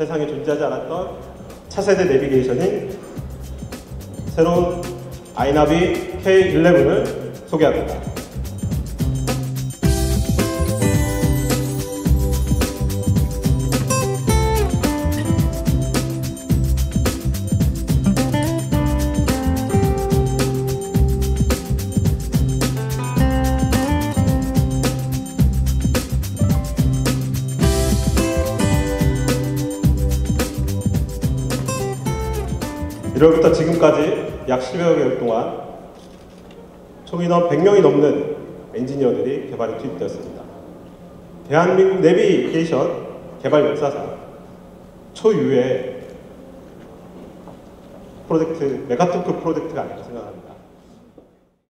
세상에 존재하지 않았던 차세대 내비게이션인 새로운 아이나비 K11을 소개합니다. (1월부터) 지금까지 약 10여 개월 동안 총 인원 100명이 넘는 엔지니어들이 개발에 투입되었습니다. 대한민국 내비게이션 개발 역사상 초유의 프로젝트, 메가토크 프로젝트가 아닐까 생각합니다.